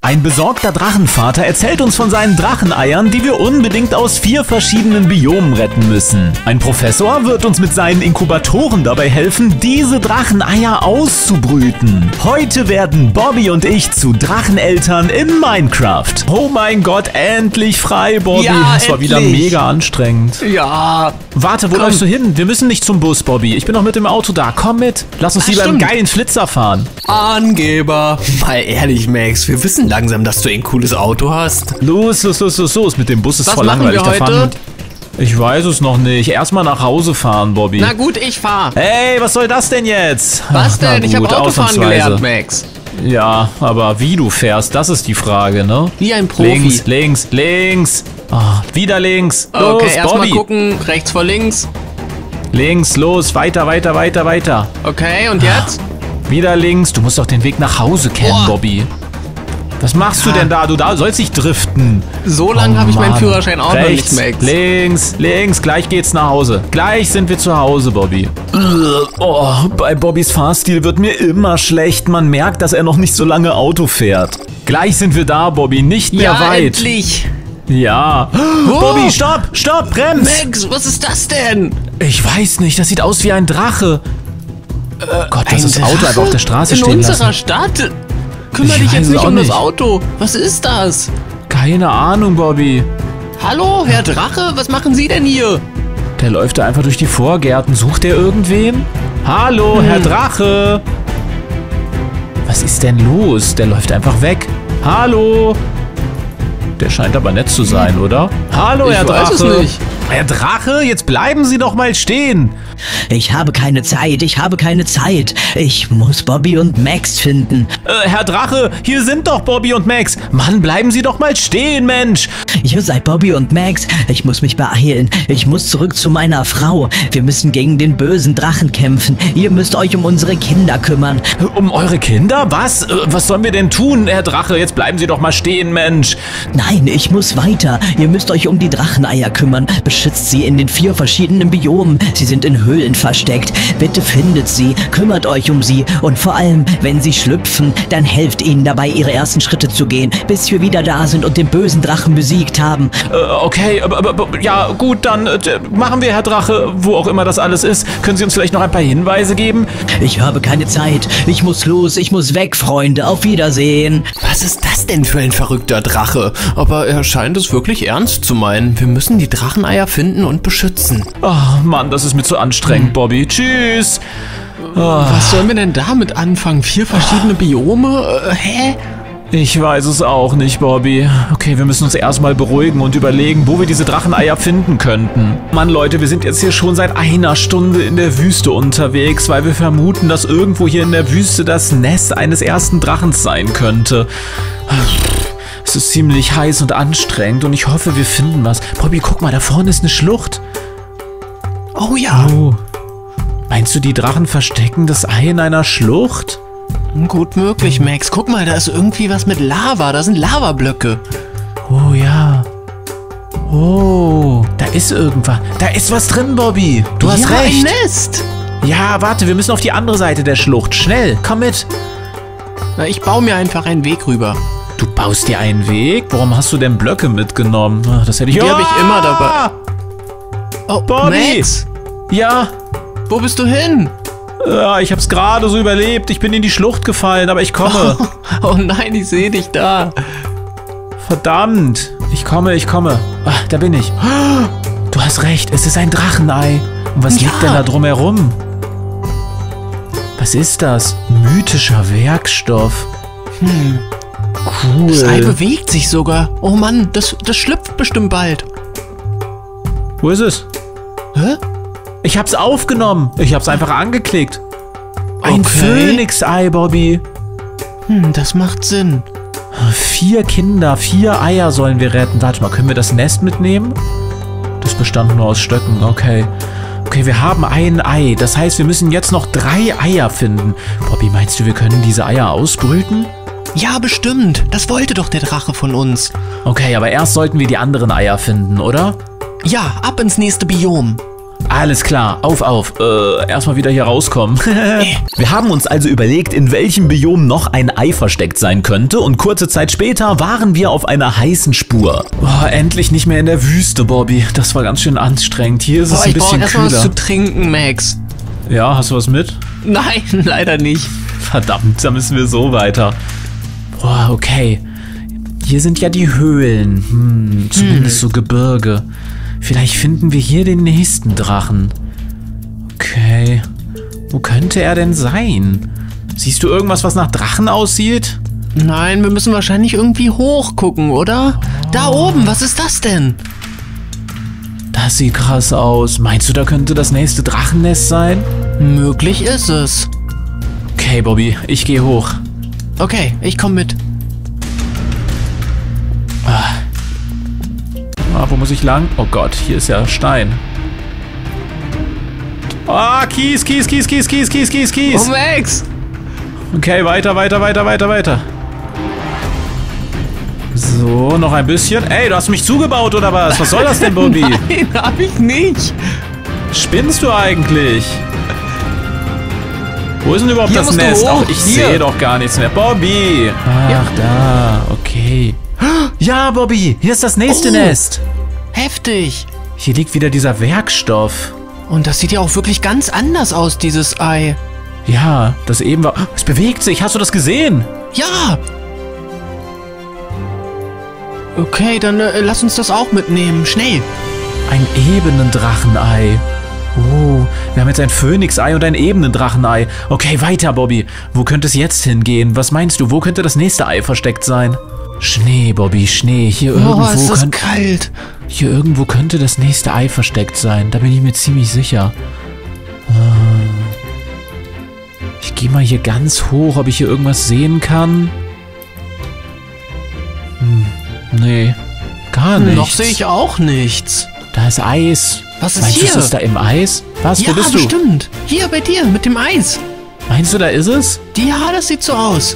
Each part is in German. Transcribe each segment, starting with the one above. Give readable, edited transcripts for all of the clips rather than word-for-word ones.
Ein besorgter Drachenvater erzählt uns von seinen Dracheneiern, die wir unbedingt aus 4 verschiedenen Biomen retten müssen. Ein Professor wird uns mit seinen Inkubatoren dabei helfen, diese Dracheneier auszubrüten. Heute werden Bobby und ich zu Dracheneltern in Minecraft. Oh mein Gott, endlich frei, Bobby. Ja, das war wieder mega anstrengend. Ja. Warte, wo läufst du hin? Wir müssen nicht zum Bus, Bobby. Ich bin noch mit dem Auto da. Komm mit. Lass uns lieber einen geilen Flitzer fahren. Angeber. Mal ehrlich, Max, wir wissen langsam, dass du ein cooles Auto hast. Los. Mit dem Bus ist voll langweilig. Was machen wir heute? Ich weiß es noch nicht. Erstmal nach Hause fahren, Bobby. Na gut, ich fahr. Hey, was soll das denn jetzt? Was denn? Ich habe Autofahren gelernt, Max. Ja, aber wie du fährst, das ist die Frage, ne? Wie ein Profi. Links. Oh, wieder links. Los, okay, erstmal Bobby. gucken. Rechts vor links. Links, los. Weiter. Okay, und jetzt? Wieder links. Du musst doch den Weg nach Hause kennen, Bobby. Was machst du denn da? Du sollst nicht driften. So lange habe ich meinen Führerschein auch noch nicht, Max. Links. Gleich geht's nach Hause. Gleich sind wir zu Hause, Bobby. Oh, bei Bobbys Fahrstil wird mir immer schlecht. Man merkt, dass er noch nicht so lange Auto fährt. Gleich sind wir da, Bobby. Nicht mehr weit. Endlich. Ja. Oh. Bobby, stopp, brems. Max, was ist das denn? Ich weiß nicht, das sieht aus wie ein Drache. Gott, das ist das Auto einfach auf der Straße stehen lassen. In unserer Stadt? Kümmere dich jetzt nicht um das Auto. Was ist das? Keine Ahnung, Bobby. Hallo, Herr Drache, was machen Sie denn hier? Der läuft da einfach durch die Vorgärten. Sucht er irgendwen? Hallo, Herr Drache. Was ist denn los? Der läuft einfach weg. Hallo. Der scheint aber nett zu sein, oder? Hallo, Herr Drache. Ich weiß es nicht. Herr Drache, jetzt bleiben Sie doch mal stehen. Ich habe keine Zeit. Ich muss Bobby und Max finden. Herr Drache, hier sind doch Bobby und Max. Mann, bleiben Sie doch mal stehen, Mensch. Ihr seid Bobby und Max. Ich muss mich beeilen. Ich muss zurück zu meiner Frau. Wir müssen gegen den bösen Drachen kämpfen. Ihr müsst euch um unsere Kinder kümmern. Um eure Kinder? Was? Was sollen wir denn tun, Herr Drache? Jetzt bleiben Sie doch mal stehen, Mensch. Nein, ich muss weiter. Ihr müsst euch um die Dracheneier kümmern. Beschützt sie in den 4 verschiedenen Biomen. Sie sind in Höhlen versteckt. Bitte findet sie, kümmert euch um sie und vor allem, wenn sie schlüpfen, dann helft ihnen dabei, ihre ersten Schritte zu gehen, bis wir wieder da sind und den bösen Drachen besiegt haben. Okay, ja gut, dann machen wir, Herr Drache, wo auch immer das alles ist. Können Sie uns vielleicht noch ein paar Hinweise geben? Ich habe keine Zeit. Ich muss los, ich muss weg, Freunde. Auf Wiedersehen. Was ist das denn für ein verrückter Drache? Aber er scheint es wirklich ernst zu meinen. Wir müssen die Dracheneier finden und beschützen. Oh Mann, das ist mir zu anstrengend, Bobby. Tschüss. Was sollen wir denn damit anfangen? 4 verschiedene Biome? Hä? Ich weiß es auch nicht, Bobby. Okay, wir müssen uns erstmal beruhigen und überlegen, wo wir diese Dracheneier finden könnten. Mann, Leute, wir sind jetzt hier schon seit einer Stunde in der Wüste unterwegs, weil wir vermuten, dass irgendwo hier in der Wüste das Nest eines ersten Drachens sein könnte. Es ist ziemlich heiß und anstrengend und ich hoffe, wir finden was. Bobby, guck mal, da vorne ist eine Schlucht. Oh ja. Oh. Meinst du, die Drachen verstecken das Ei in einer Schlucht? Gut möglich, Max. Guck mal, da ist irgendwie was mit Lava. Da sind Lavablöcke. Oh ja. Oh, da ist irgendwas. Da ist was drin, Bobby. Du hast recht. Ein Nest. Ja, warte, wir müssen auf die andere Seite der Schlucht. Schnell, komm mit. Na, ich baue mir einfach einen Weg rüber. Du baust dir einen Weg? Warum hast du denn Blöcke mitgenommen? Das hätte ich... Die habe ich immer dabei. Oh, Bobby. Max. Ja? Wo bist du hin? Ja, ich hab's gerade so überlebt. Ich bin in die Schlucht gefallen, aber ich komme. Oh nein, ich sehe dich da. Verdammt. Ich komme. Ach, da bin ich. Du hast recht, es ist ein Drachenei. Und was liegt denn da drumherum? Was ist das? Mythischer Werkstoff. Cool. Das Ei bewegt sich sogar. Oh Mann, das schlüpft bestimmt bald. Wo ist es? Hä? Ich hab's aufgenommen. Ich hab's einfach angeklickt. Ein Phönix-Ei, Bobby. Das macht Sinn. 4 Kinder, 4 Eier sollen wir retten. Warte mal, können wir das Nest mitnehmen? Das bestand nur aus Stöcken, okay. Okay, wir haben ein Ei. Das heißt, wir müssen jetzt noch 3 Eier finden. Bobby, meinst du, wir können diese Eier ausbrüten? Ja, bestimmt. Das wollte doch der Drache von uns. Okay, aber erst sollten wir die anderen Eier finden, oder? Ja, ab ins nächste Biom. Alles klar, auf. Erstmal wieder hier rauskommen. Wir haben uns also überlegt, in welchem Biom noch ein Ei versteckt sein könnte und kurze Zeit später waren wir auf einer heißen Spur. Oh, endlich nicht mehr in der Wüste, Bobby. Das war ganz schön anstrengend. Hier ist es ein bisschen ich brauche erstmal kühler. was zu trinken, Max. Ja, hast du was mit? Nein, leider nicht. Verdammt, da müssen wir so weiter. Boah, okay. Hier sind ja die Höhlen. Zumindest so Gebirge. Vielleicht finden wir hier den nächsten Drachen. Okay. Wo könnte er denn sein? Siehst du irgendwas, was nach Drachen aussieht? Nein, wir müssen wahrscheinlich irgendwie hochgucken, oder? Da oben, was ist das denn? Das sieht krass aus. Meinst du, da könnte das nächste Drachennest sein? Möglich ist es. Okay, Bobby, ich gehe hoch. Okay, ich komme mit. Wo muss ich lang? Oh Gott, hier ist ja Stein. Kies. Oh, Max! Okay, weiter. So, noch ein bisschen. Ey, du hast mich zugebaut oder was? Was soll das denn, Bobby? Nein, hab ich nicht. Spinnst du eigentlich? Wo ist denn überhaupt Hier das musst du Nest? hoch, Ach, ich hier. sehe doch gar nichts mehr. Bobby! Ach, Ja. da. Okay. Ja, Bobby, hier ist das nächste Oh. Nest. Heftig. Hier liegt wieder dieser Werkstoff. Und das sieht ja auch wirklich ganz anders aus, dieses Ei. Ja, das eben war... Es bewegt sich. Hast du das gesehen? Ja. Okay, dann lass uns das auch mitnehmen. Schnell. Ein Ebenendrachenei. Oh, wir haben jetzt ein Phönixei und ein Ebenendrachenei. Okay, weiter, Bobby. Wo könnte es jetzt hingehen? Was meinst du, wo könnte das nächste Ei versteckt sein? Schnee, Bobby, Schnee. Hier ist das kalt. Hier irgendwo könnte das nächste Ei versteckt sein. Da bin ich mir ziemlich sicher. Ich gehe mal hier ganz hoch, ob ich hier irgendwas sehen kann. Nee, gar nichts. Noch sehe ich auch nichts. Da ist Eis. Was ist Meinst du, hier? ist da im Eis? Was? Ja, Wo bist du? bestimmt. Hier bei dir mit dem Eis. Meinst du, da ist es? Ja, das sieht so aus.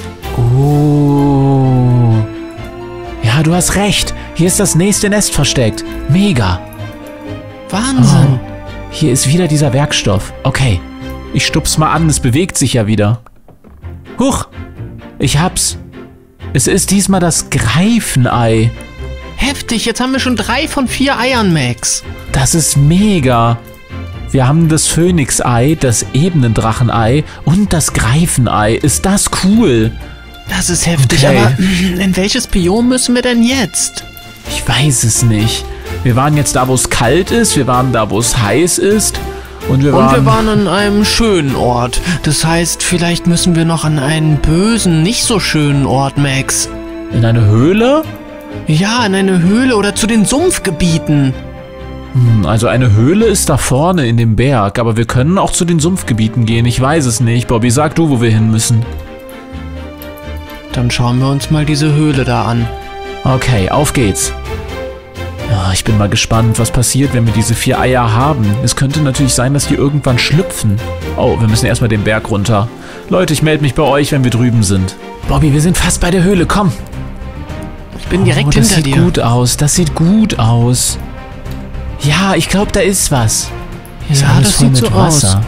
Oh. Ja, du hast recht. Hier ist das nächste Nest versteckt. Mega. Wahnsinn. Hier ist wieder dieser Werkstoff. Okay. Ich stup's mal an, es bewegt sich ja wieder. Huch. Ich hab's. Es ist diesmal das Greifenei. Heftig, jetzt haben wir schon 3 von 4 Eiern, Max. Das ist mega. Wir haben das Phönixei, das Ebenendrachenei und das Greifenei. Ist das cool? Das ist heftig, Okay. aber in welches Biom müssen wir denn jetzt? Ich weiß es nicht. Wir waren jetzt da, wo es kalt ist. Wir waren da, wo es heiß ist. Und wir waren an einem schönen Ort. Das heißt, vielleicht müssen wir noch an einen bösen, nicht so schönen Ort, Max. in eine Höhle. Ja, in eine Höhle oder zu den Sumpfgebieten. Also eine Höhle ist da vorne in dem Berg. Aber wir können auch zu den Sumpfgebieten gehen. Ich weiß es nicht. Bobby, sag du, wo wir hin müssen. Dann schauen wir uns mal diese Höhle da an. Okay, auf geht's. Ja, ich bin mal gespannt, was passiert, wenn wir diese 4 Eier haben. Es könnte natürlich sein, dass die irgendwann schlüpfen. Oh, wir müssen erstmal den Berg runter. Leute, ich melde mich bei euch, wenn wir drüben sind. Bobby, wir sind fast bei der Höhle, komm. Ich bin direkt das hinter sieht dir. gut aus, das sieht gut aus. Ja, ich glaube, da ist was. Hier ist Ja, alles das voll sieht mit so Wasser.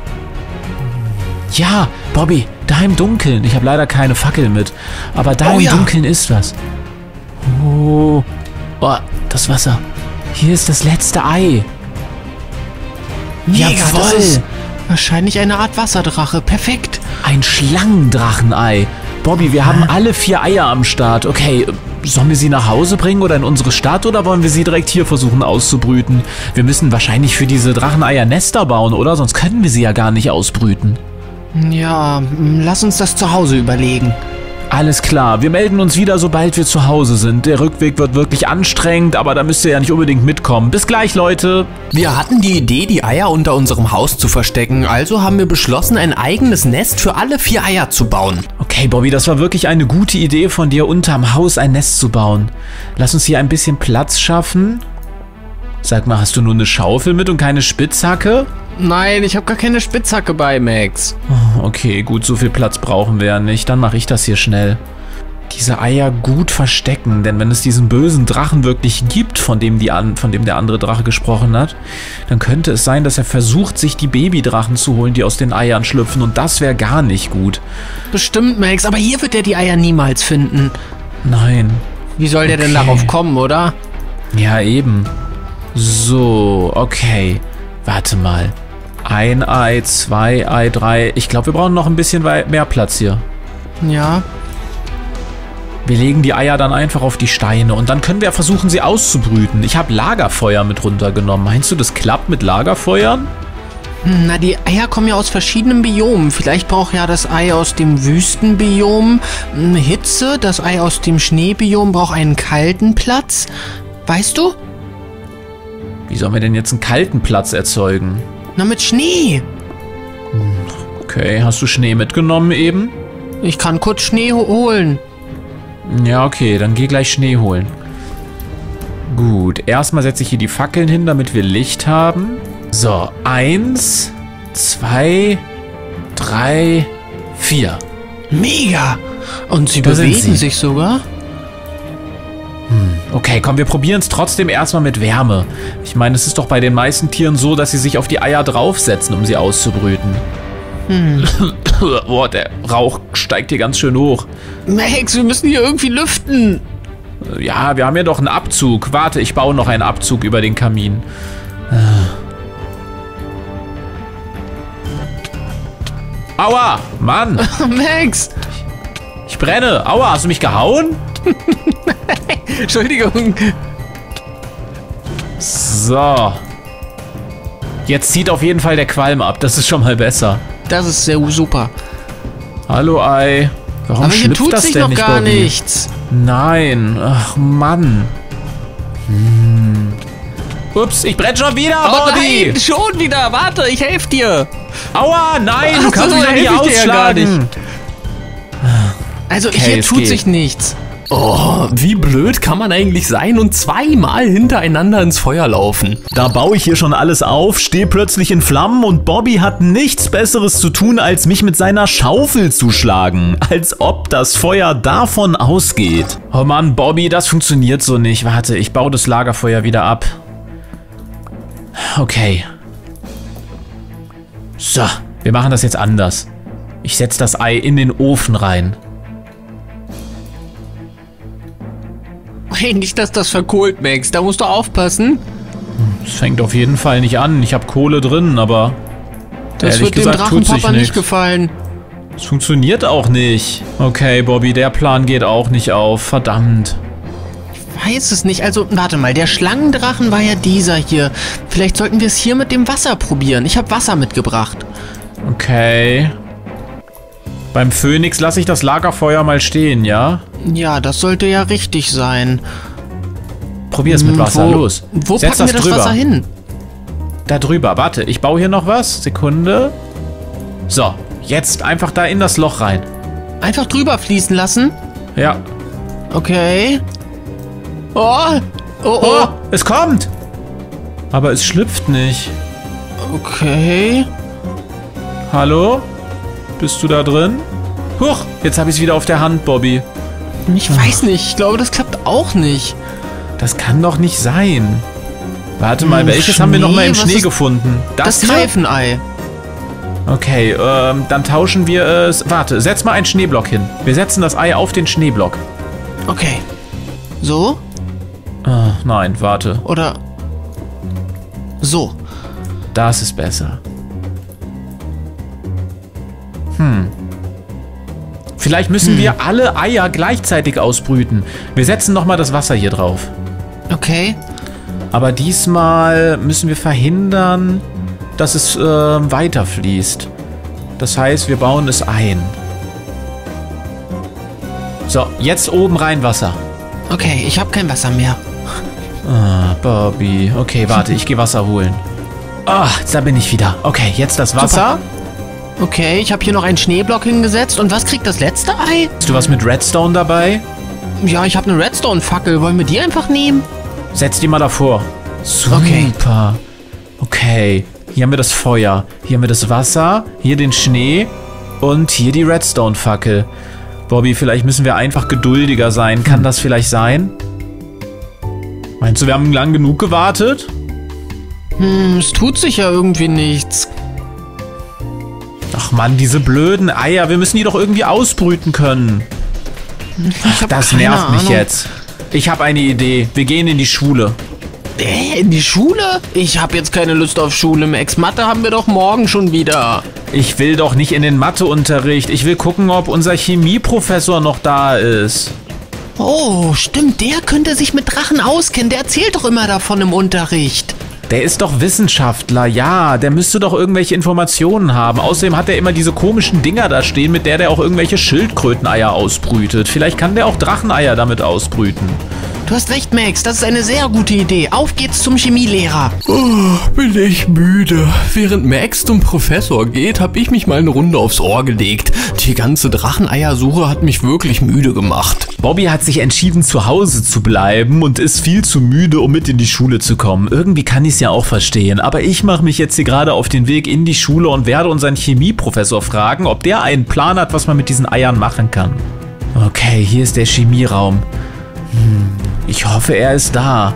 Ja, Bobby, da im Dunkeln. Ich habe leider keine Fackel mit. Aber da Oh im ja. Dunkeln ist was. Oh, das Wasser. Hier ist das letzte Ei. Mega, Jawohl. das ist wahrscheinlich eine Art Wasserdrache. Perfekt. Ein Schlangendrachenei. Bobby, wir haben alle 4 Eier am Start. Okay, sollen wir sie nach Hause bringen oder in unsere Stadt oder wollen wir sie direkt hier versuchen auszubrüten? Wir müssen wahrscheinlich für diese Dracheneier Nester bauen, oder? Sonst können wir sie ja gar nicht ausbrüten. Ja, lass uns das zu Hause überlegen. Alles klar, wir melden uns wieder, sobald wir zu Hause sind. Der Rückweg wird wirklich anstrengend, aber da müsst ihr ja nicht unbedingt mitkommen. Bis gleich, Leute. Wir hatten die Idee, die Eier unter unserem Haus zu verstecken, also haben wir beschlossen, ein eigenes Nest für alle 4 Eier zu bauen. Okay, Bobby, das war wirklich eine gute Idee von dir, unterm Haus ein Nest zu bauen. Lass uns hier ein bisschen Platz schaffen. Sag mal, hast du nur eine Schaufel mit und keine Spitzhacke? Nein, ich habe gar keine Spitzhacke bei, Max. Okay, gut, so viel Platz brauchen wir ja nicht. Dann mache ich das hier schnell. diese Eier gut verstecken, denn wenn es diesen bösen Drachen wirklich gibt, von dem der andere Drache gesprochen hat, dann könnte es sein, dass er versucht, sich die Babydrachen zu holen, die aus den Eiern schlüpfen, und das wäre gar nicht gut. Bestimmt, Max, aber hier wird er die Eier niemals finden. Nein. Wie soll der denn darauf kommen, oder? Ja, eben. So, okay. Warte mal. 1 Ei, 2 Ei, 3. Ich glaube, wir brauchen noch ein bisschen mehr Platz hier. Ja. Wir legen die Eier dann einfach auf die Steine und dann können wir versuchen, sie auszubrüten. Ich habe Lagerfeuer mit runtergenommen. Meinst du, das klappt mit Lagerfeuern? Na, die Eier kommen ja aus verschiedenen Biomen. Vielleicht braucht ja das Ei aus dem Wüstenbiom Hitze. Das Ei aus dem Schneebiom braucht einen kalten Platz. Weißt du? Wie sollen wir denn jetzt einen kalten Platz erzeugen? Na, mit Schnee. Okay, hast du Schnee mitgenommen eben? Ich kann kurz Schnee holen. Ja, okay, dann geh gleich Schnee holen. Gut, erstmal setze ich hier die Fackeln hin, damit wir Licht haben. So, 1, 2, 3, 4. Mega! Und sie Da sind bewegen sie. sich sogar? Okay, komm, wir probieren es trotzdem erstmal mit Wärme. Ich meine, es ist doch bei den meisten Tieren so, dass sie sich auf die Eier draufsetzen, um sie auszubrüten. Boah, der Rauch steigt hier ganz schön hoch. Max, wir müssen hier irgendwie lüften. Ja, wir haben ja doch einen Abzug. Warte, ich baue noch einen Abzug über den Kamin. Aua, Mann, Max! ich brenne. Aua, hast du mich gehauen? Entschuldigung. So. Jetzt zieht auf jeden Fall der Qualm ab. Das ist schon mal besser. Das ist sehr super. Hallo, Ei. Warum Aber hier schlüpft tut das sich denn noch nicht, gar Bobby? nichts. Nein. Ach, Mann. Ups, ich brenne schon wieder, Bobby. Nein, schon wieder. Warte, ich helfe dir. Aua, nein, du Ach kannst so, mich doch nicht helf ich dir ja gar ausschlagen. Also Okay, hier es tut geht. sich nichts. Oh, Wie blöd kann man eigentlich sein und zweimal hintereinander ins Feuer laufen? Da baue ich hier schon alles auf, stehe plötzlich in Flammen und Bobby hat nichts Besseres zu tun, als mich mit seiner Schaufel zu schlagen. Als ob das Feuer davon ausgeht. Oh Mann, Bobby, das funktioniert so nicht. Warte, ich baue das Lagerfeuer wieder ab. Okay. So, wir machen das jetzt anders. Ich setze das Ei in den Ofen rein. Hey, nicht, dass das verkohlt, Max. Da musst du aufpassen. Es fängt auf jeden Fall nicht an. Ich habe Kohle drin, aber Das ehrlich wird dem gesagt tut sich Drachenpapa nicht nichts. gefallen. Es funktioniert auch nicht. Okay, Bobby, der Plan geht auch nicht auf. Verdammt. Weiß es nicht. Also, warte mal. Der Schlangendrachen war ja dieser hier. Vielleicht sollten wir es hier mit dem Wasser probieren. Ich habe Wasser mitgebracht. Okay. Beim Phönix lasse ich das Lagerfeuer mal stehen, ja? Ja, das sollte ja richtig sein. Probier es mit Wasser, los. Wo Setz packen wir das drüber. Wasser hin? Da drüber, warte, ich baue hier noch was. Sekunde. So, jetzt einfach da in das Loch rein. Einfach drüber fließen lassen? Ja. Okay. Oh! Oh, Oh, oh! es kommt! Aber es schlüpft nicht. Okay. Hallo? Bist du da drin? Huch, jetzt habe ich es wieder auf der Hand, Bobby. Ich weiß nicht. Ich glaube, das klappt auch nicht. Das kann doch nicht sein. Warte mal, welches haben wir noch mal im was Schnee ist gefunden? Das hier? Greifenei. Okay, dann tauschen wir es. Warte, setz mal einen Schneeblock hin. Wir setzen das Ei auf den Schneeblock. Okay. So? Ah, nein, warte. Oder so? Das ist besser. Vielleicht müssen wir alle Eier gleichzeitig ausbrüten. Wir setzen nochmal das Wasser hier drauf. Okay. Aber diesmal müssen wir verhindern, dass es weiterfließt. Das heißt, wir bauen es ein. So, jetzt oben rein Wasser. Okay, ich habe kein Wasser mehr. Ah, Bobby. Okay, warte, ich gehe Wasser holen. Ah, da bin ich wieder. Okay, jetzt das Wasser. Okay, ich habe hier noch einen Schneeblock hingesetzt. Und was kriegt das letzte Ei? Hast du was mit Redstone dabei? Ja, ich habe eine Redstone-Fackel. Wollen wir die einfach nehmen? Setz die mal davor. Super. Okay. Okay, hier haben wir das Feuer. Hier haben wir das Wasser. Hier den Schnee. Und hier die Redstone-Fackel. Bobby, vielleicht müssen wir einfach geduldiger sein. Kann das vielleicht sein? Meinst du, wir haben lang genug gewartet? Es tut sich ja irgendwie nichts. Ach Mann, diese blöden Eier. Wir müssen die doch irgendwie ausbrüten können. Das nervt mich jetzt. Ich habe eine Idee. Wir gehen in die Schule. In die Schule? Ich habe jetzt keine Lust auf Schule. Max, Mathe haben wir doch morgen schon wieder. Ich will doch nicht in den Matheunterricht. Ich will gucken, ob unser Chemieprofessor noch da ist. Oh, stimmt. Der könnte sich mit Drachen auskennen. Der erzählt doch immer davon im Unterricht. Der ist doch Wissenschaftler, ja. Der müsste doch irgendwelche Informationen haben. Außerdem hat er immer diese komischen Dinger da stehen, mit der auch irgendwelche Schildkröteneier ausbrütet. Vielleicht kann der auch Dracheneier damit ausbrüten. Du hast recht, Max. Das ist eine sehr gute Idee. Auf geht's zum Chemielehrer. Oh, bin ich müde. Während Max zum Professor geht, habe ich mich mal eine Runde aufs Ohr gelegt. Die ganze Dracheneiersuche hat mich wirklich müde gemacht. Bobby hat sich entschieden, zu Hause zu bleiben und ist viel zu müde, um mit in die Schule zu kommen. Irgendwie kann ich es ja auch verstehen. Aber ich mache mich jetzt hier gerade auf den Weg in die Schule und werde unseren Chemieprofessor fragen, ob der einen Plan hat, was man mit diesen Eiern machen kann. Okay, hier ist der Chemieraum. Ich hoffe, er ist da.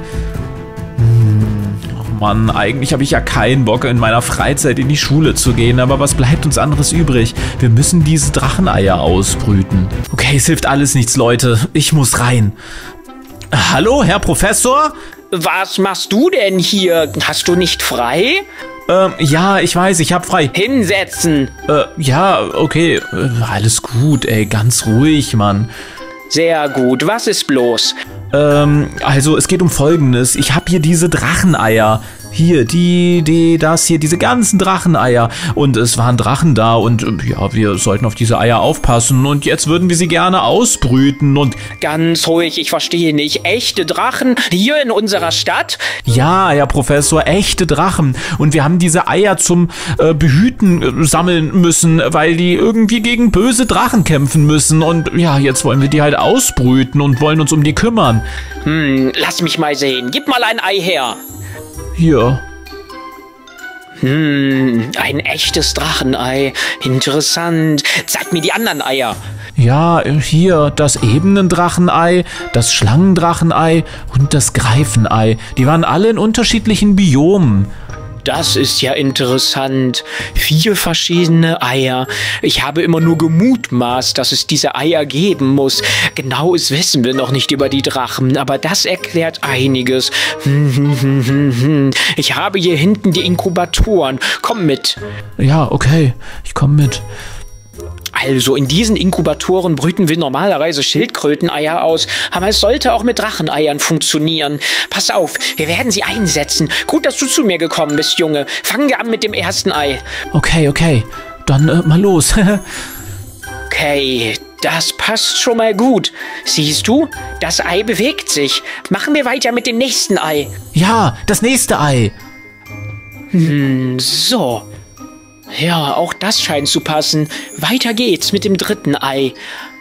Oh Mann, eigentlich habe ich ja keinen Bock, in meiner Freizeit in die Schule zu gehen. Aber was bleibt uns anderes übrig? Wir müssen diese Dracheneier ausbrüten. Okay, es hilft alles nichts, Leute. Ich muss rein. Hallo, Herr Professor? Was machst du denn hier? Hast du nicht frei? Ja, ich weiß, ich hab frei. Hinsetzen. Ja, okay. Alles gut, ey. Ganz ruhig, Mann. Sehr gut. Was ist bloß? Also es geht um Folgendes. Ich habe hier diese Dracheneier. Hier, diese ganzen Dracheneier. Und es waren Drachen da und ja, wir sollten auf diese Eier aufpassen. Und jetzt würden wir sie gerne ausbrüten und... Ganz ruhig, ich verstehe nicht. Echte Drachen hier in unserer Stadt? Ja, Herr Professor, echte Drachen. Und wir haben diese Eier zum Behüten sammeln müssen, weil die irgendwie gegen böse Drachen kämpfen müssen. Und ja, jetzt wollen wir die halt ausbrüten und wollen uns um die kümmern. Lass mich mal sehen. Gib mal ein Ei her. Hier. Ein echtes Drachenei. Interessant. Zeig mir die anderen Eier. Ja, hier das Ebenendrachenei, das Schlangendrachenei und das Greifenei. Die waren alle in unterschiedlichen Biomen. Das ist ja interessant. 4 verschiedene Eier. Ich habe immer nur gemutmaßt, dass es diese Eier geben muss. Genaues wissen wir noch nicht über die Drachen, aber das erklärt einiges. Ich habe hier hinten die Inkubatoren. Komm mit. Ja, okay. Ich komme mit. Also in diesen Inkubatoren brüten wir normalerweise Schildkröteneier aus, aber es sollte auch mit Dracheneiern funktionieren. Pass auf, wir werden sie einsetzen. Gut, dass du zu mir gekommen bist, Junge. Fangen wir an mit dem ersten Ei. Okay. Dann mal los. Okay, das passt schon mal gut. Siehst du, das Ei bewegt sich. Machen wir weiter mit dem nächsten Ei. Ja, das nächste Ei. So. Ja, auch das scheint zu passen. Weiter geht's mit dem dritten Ei.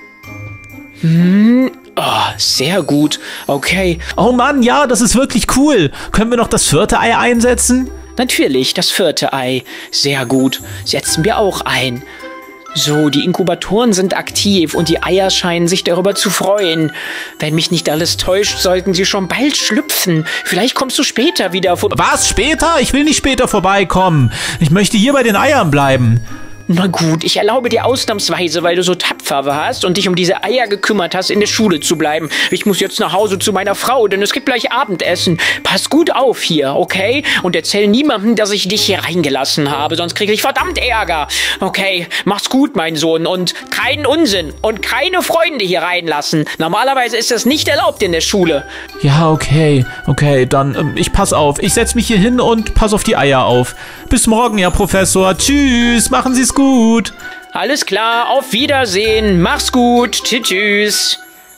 Oh, sehr gut. Okay. Oh Mann, ja, das ist wirklich cool. Können wir noch das 4. Ei einsetzen? Natürlich, das 4. Ei. Sehr gut. Setzen wir auch ein. So, die Inkubatoren sind aktiv und die Eier scheinen sich darüber zu freuen. Wenn mich nicht alles täuscht, sollten sie schon bald schlüpfen. Vielleicht kommst du später wieder vorbei. Was, später? Ich will nicht später vorbeikommen. Ich möchte hier bei den Eiern bleiben. Na gut, ich erlaube dir ausnahmsweise, weil du so tapfer warst und dich um diese Eier gekümmert hast, in der Schule zu bleiben. Ich muss jetzt nach Hause zu meiner Frau, denn es gibt gleich Abendessen. Pass gut auf hier, okay? Und erzähl niemandem, dass ich dich hier reingelassen habe, sonst kriege ich verdammt Ärger. Okay, mach's gut, mein Sohn, und keinen Unsinn und keine Freunde hier reinlassen. Normalerweise ist das nicht erlaubt in der Schule. Ja, okay, dann ich pass auf. Ich setz mich hier hin und pass auf die Eier auf. Bis morgen, Herr Professor. Tschüss, machen Sie's gut. Alles klar, auf Wiedersehen. Mach's gut. Tschüss.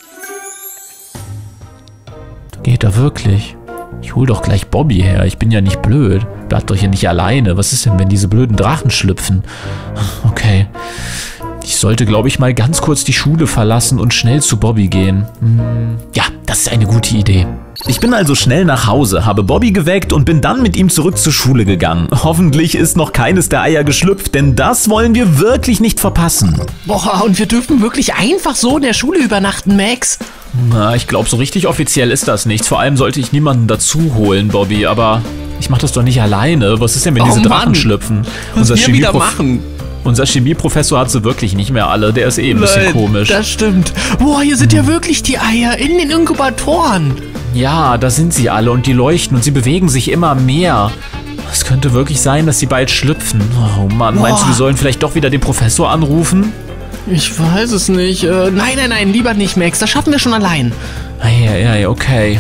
Geht er wirklich? Ich hol doch gleich Bobby her. Ich bin ja nicht blöd. Bleibt doch hier nicht alleine. Was ist denn, wenn diese blöden Drachen schlüpfen? Okay. Ich sollte, glaube ich, mal ganz kurz die Schule verlassen und schnell zu Bobby gehen. Ja, das ist eine gute Idee. Ich bin also schnell nach Hause, habe Bobby geweckt und bin dann mit ihm zurück zur Schule gegangen. Hoffentlich ist noch keines der Eier geschlüpft, denn das wollen wir wirklich nicht verpassen. Boah, und wir dürfen wirklich einfach so in der Schule übernachten, Max. Na, ich glaube, so richtig offiziell ist das nicht. Vor allem sollte ich niemanden dazu holen, Bobby, aber ich mache das doch nicht alleine. Was ist denn, wenn diese Drachen schlüpfen? Was wir wieder machen? Unser Chemieprofessor hat sie wirklich nicht mehr alle. Der ist eh ein bisschen komisch. Das stimmt. Boah, hier sind ja wirklich die Eier in den Inkubatoren. Ja, da sind sie alle und die leuchten und sie bewegen sich immer mehr. Es könnte wirklich sein, dass sie bald schlüpfen. Oh Mann, meinst du, wir sollen vielleicht doch wieder den Professor anrufen? Ich weiß es nicht. Nein, lieber nicht, Max. Das schaffen wir schon allein. Ja, okay.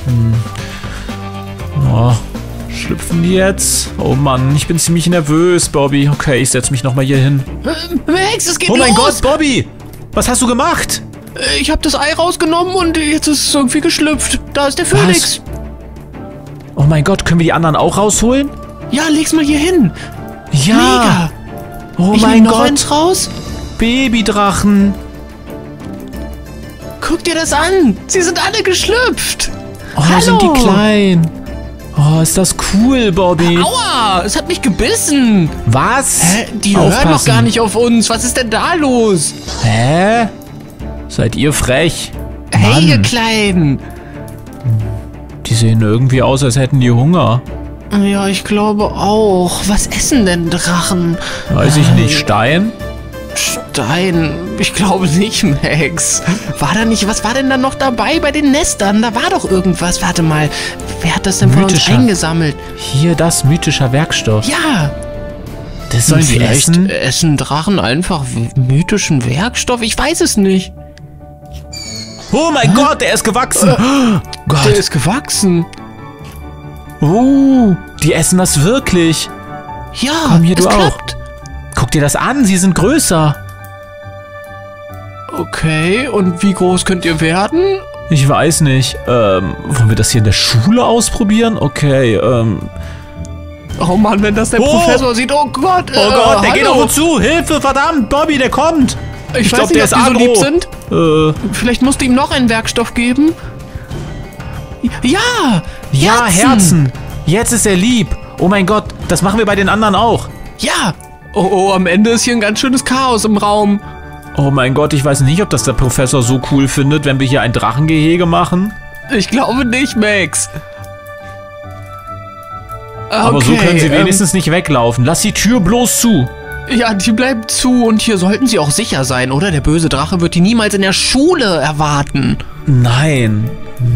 Oh, schlüpfen die jetzt? Oh Mann, ich bin ziemlich nervös, Bobby. Okay, ich setze mich nochmal hier hin. Max, es geht los! Oh mein Gott, Bobby! Was hast du gemacht? Ich habe das Ei rausgenommen und jetzt ist es irgendwie geschlüpft. Da ist der Phönix. Oh mein Gott, können wir die anderen auch rausholen? Ja, leg's mal hier hin. Ja. Mega. Oh Ich mein nehm noch Gott. eins raus. Babydrachen. Guck dir das an. Sie sind alle geschlüpft. Oh, Hallo. sind die klein. Oh, ist das cool, Bobby. Aua, es hat mich gebissen. Was? Hä? Die hören doch gar nicht auf uns. Was ist denn da los? Hä? Seid ihr frech? Hey, Mann, ihr Kleinen. die sehen irgendwie aus, als hätten die Hunger. Ja, ich glaube auch. Was essen denn Drachen? Weiß ich nicht. Stein? Stein. Ich glaube nicht, Max. Was war denn da noch dabei bei den Nestern? Da war doch irgendwas. Warte mal. Wer hat das denn von uns Mythischer. eingesammelt? Hier, das mythischer Werkstoff. Ja. Das sollen die Vielleicht essen? essen Drachen einfach mythischen Werkstoff? Ich weiß es nicht. Oh mein Gott, der ist gewachsen. Gott. Der ist gewachsen. Die essen das wirklich. Ja, Komm hier, es du auch. klappt. Guck dir das an, sie sind größer. Okay, und wie groß könnt ihr werden? Ich weiß nicht. Wollen wir das hier in der Schule ausprobieren? Okay, Oh Mann, wenn das der Oh. Professor sieht. Oh Gott. Oh Gott, der geht hallo. auf uns zu. Hilfe, verdammt, Bobby, der kommt. Ich weiß glaub, nicht, der ob ist die so aggro. lieb sind. Vielleicht musst du ihm noch einen Werkstoff geben. Ja, Ja, Herzen. Jetzt ist er lieb. Oh mein Gott, das machen wir bei den anderen auch. Ja. Oh, am Ende ist hier ein ganz schönes Chaos im Raum. Oh mein Gott, ich weiß nicht, ob das der Professor so cool findet, wenn wir hier ein Drachengehege machen. Ich glaube nicht, Max. Aber so können sie wenigstens nicht weglaufen. Lass die Tür bloß zu. Ja, die bleibt zu und hier sollten sie auch sicher sein, oder? Der böse Drache wird die niemals in der Schule erwarten. Nein.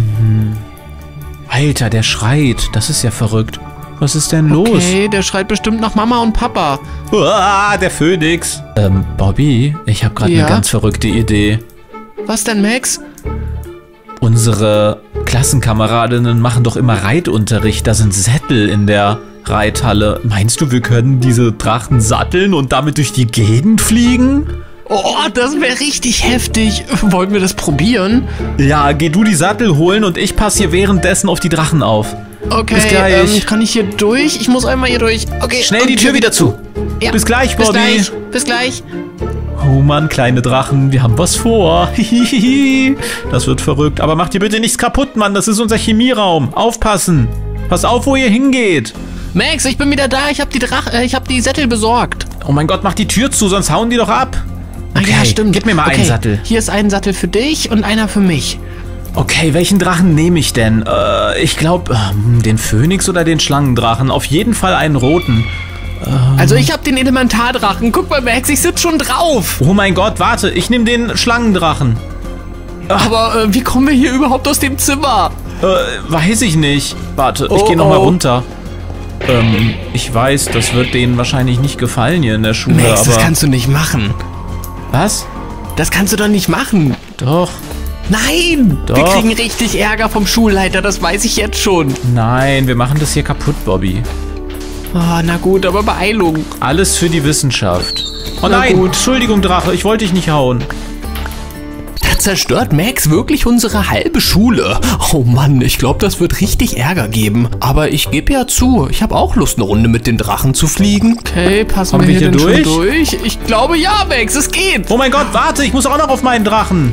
Alter, der schreit. Das ist ja verrückt. Was ist denn los? Okay, der schreit bestimmt nach Mama und Papa. Der Phönix. Bobby, ich habe gerade Ja? eine ganz verrückte Idee. Was denn, Max? Unsere Klassenkameradinnen machen doch immer Reitunterricht. Da sind Sättel in der Reithalle. Meinst du, wir können diese Drachen satteln und damit durch die Gegend fliegen? Oh, das wäre richtig heftig. Wollen wir das probieren? Ja, geh du die Sattel holen und ich passe hier währenddessen auf die Drachen auf. Okay, Bis gleich. kann ich hier durch? Ich muss einmal hier durch. Okay. Schnell und die Tür wieder zu. Ja. Bis gleich, Bis Bobby. gleich. Bis gleich. Oh Mann, kleine Drachen, wir haben was vor. Das wird verrückt. Aber macht ihr bitte nichts kaputt, Mann. Das ist unser Chemieraum. Aufpassen. Pass auf, wo ihr hingeht. Max, ich bin wieder da. Ich habe die Sättel besorgt. Oh mein Gott, mach die Tür zu, sonst hauen die doch ab. Ah, ja, stimmt. Gib mir mal einen Sattel. Hier ist ein Sattel für dich und einer für mich. Okay, welchen Drachen nehme ich denn? Ich glaube, den Phönix oder den Schlangendrachen. Auf jeden Fall einen roten. Also ich habe den Elementardrachen. Guck mal, Max, ich sitze schon drauf. Oh mein Gott, warte, ich nehme den Schlangendrachen. Aber wie kommen wir hier überhaupt aus dem Zimmer? Weiß ich nicht. Warte, ich Oh, gehe nochmal oh. runter. Ich weiß, das wird denen wahrscheinlich nicht gefallen hier in der Schule, Max, das aber... kannst du nicht machen. Was? Das kannst du doch nicht machen. Doch. Nein! Doch. Wir kriegen richtig Ärger vom Schulleiter, das weiß ich jetzt schon. Nein, wir machen das hier kaputt, Bobby. Oh, na gut, aber Beeilung. Alles für die Wissenschaft. Oh Na nein, gut. Entschuldigung, Drache, ich wollte dich nicht hauen. Da zerstört Max wirklich unsere halbe Schule. Oh Mann, ich glaube, das wird richtig Ärger geben. Aber ich gebe ja zu, ich habe auch Lust, eine Runde mit den Drachen zu fliegen. Okay, passen Kommen wir wir hier hier denn durch? schon durch? Ich glaube ja, Max, es geht. Oh mein Gott, warte, ich muss auch noch auf meinen Drachen.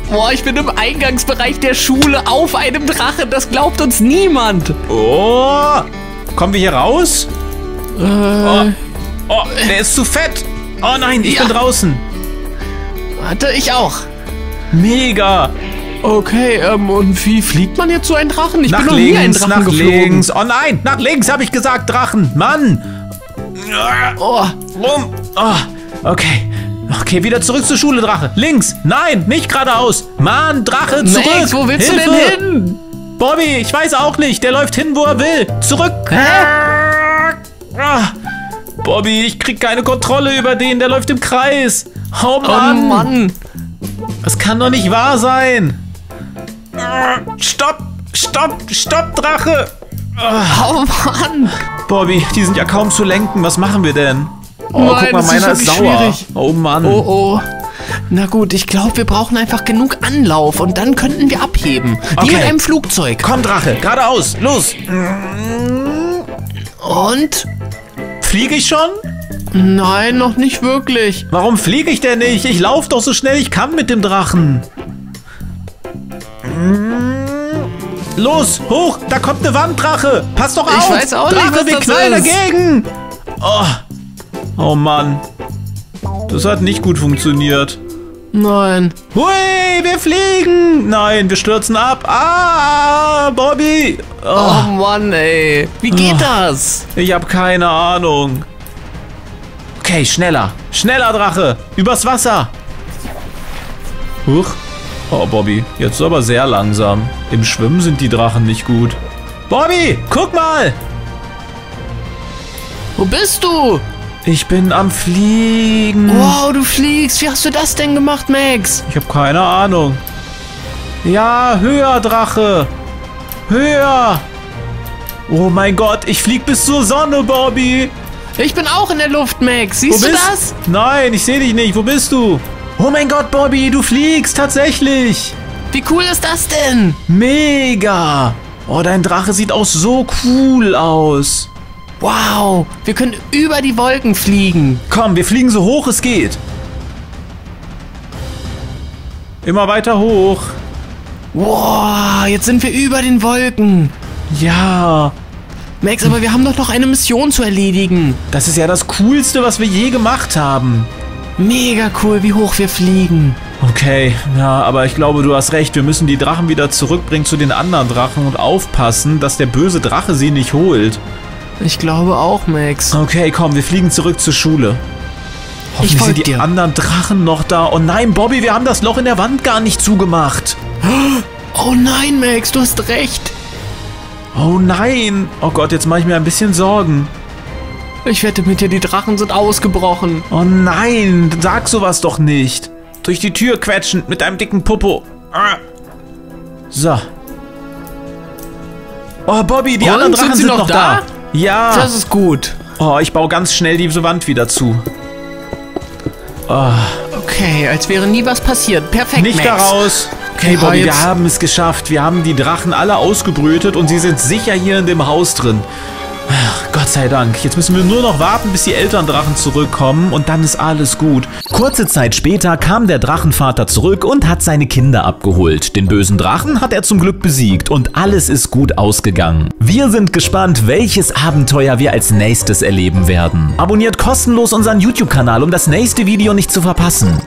Boah, ich bin im Eingangsbereich der Schule auf einem Drachen. Das glaubt uns niemand. Oh, kommen wir hier raus? Oh, der ist zu fett. Oh nein, ich bin draußen. Warte, ich auch. Mega. Okay, und wie fliegt man jetzt so einen Drachen? Ich bin noch nie einen Drachen nach geflogen. Links. Oh nein, nach links habe ich gesagt, Drachen. Mann. Oh. Oh, okay. Okay, wieder zurück zur Schule, Drache. Links. Nein, nicht geradeaus. Mann, Drache, zurück. Max, wo willst Hilfe. du denn hin? Bobby, ich weiß auch nicht. Der läuft hin, wo er will. Zurück. Ah. Bobby, ich krieg keine Kontrolle über den. Der läuft im Kreis. Oh Mann. Oh Mann. Das kann doch nicht wahr sein. Stopp. Stopp. Stopp, Drache. Oh Mann. Bobby, die sind ja kaum zu lenken. Was machen wir denn? Oh, Nein, guck mal, das ist meiner ist wirklich sauer. schwierig. Oh Mann. Oh, oh. Na gut, ich glaube, wir brauchen einfach genug Anlauf und dann könnten wir abheben. Wie Okay. mit einem Flugzeug. Komm, Drache, geradeaus. Los. Und? Fliege ich schon? Nein, noch nicht wirklich. Warum fliege ich denn nicht? Ich laufe doch so schnell ich kann mit dem Drachen. Los, hoch, da kommt eine Wand, Drache. Pass doch auf. Ich weiß auch nicht, Drache, was wir das knallen ist. dagegen. Oh Mann. Das hat nicht gut funktioniert. Nein. Hui, wir fliegen. Nein, wir stürzen ab. Ah, Bobby. Oh Mann, ey. Wie geht das? Ich habe keine Ahnung. Okay, schneller. Schneller, Drache. Übers Wasser. Huch. Oh, Bobby, jetzt aber sehr langsam. Im Schwimmen sind die Drachen nicht gut. Bobby, guck mal. Wo bist du? Ich bin am Fliegen. Wow, du fliegst. Wie hast du das denn gemacht, Max? Ich habe keine Ahnung. Ja, höher, Drache. Höher. Oh mein Gott, ich flieg bis zur Sonne, Bobby. Ich bin auch in der Luft, Max. Siehst du das? Nein, ich sehe dich nicht. Wo bist du? Oh mein Gott, Bobby, du fliegst tatsächlich. Wie cool ist das denn? Mega. Oh, dein Drache sieht auch so cool aus. Wow, wir können über die Wolken fliegen. Komm, wir fliegen so hoch es geht. Immer weiter hoch. Wow, jetzt sind wir über den Wolken. Ja, Max, aber wir haben doch noch eine Mission zu erledigen. das ist ja das Coolste, was wir je gemacht haben. Mega cool, wie hoch wir fliegen. Okay, ja, aber ich glaube, du hast recht. Wir müssen die Drachen wieder zurückbringen zu den anderen Drachen und aufpassen, dass der böse Drache sie nicht holt. Ich glaube auch, Max. Okay, komm, wir fliegen zurück zur Schule. Hoffentlich folg sind die dir. anderen Drachen noch da. Oh nein, Bobby, wir haben das Loch in der Wand gar nicht zugemacht. Oh nein, Max, du hast recht. Oh nein. Oh Gott, jetzt mache ich mir ein bisschen Sorgen. Ich wette mit dir, die Drachen sind ausgebrochen. Oh nein, sag sowas doch nicht. Durch die Tür quetschend mit deinem dicken Popo. So. Oh, Bobby, die Und, anderen Drachen sind sie sind noch noch da. Ja. Das ist gut. Oh, ich baue ganz schnell diese Wand wieder zu. Okay, als wäre nie was passiert. Perfekt, Nicht Max. da raus. Okay, Ja, Bobby, wir jetzt- haben es geschafft. Wir haben die Drachen alle ausgebrütet und sie sind sicher hier in dem Haus drin. Ach, Gott sei Dank. Jetzt müssen wir nur noch warten, bis die Elterndrachen zurückkommen und dann ist alles gut. Kurze Zeit später kam der Drachenvater zurück und hat seine Kinder abgeholt. Den bösen Drachen hat er zum Glück besiegt und alles ist gut ausgegangen. Wir sind gespannt, welches Abenteuer wir als nächstes erleben werden. Abonniert kostenlos unseren YouTube-Kanal, um das nächste Video nicht zu verpassen.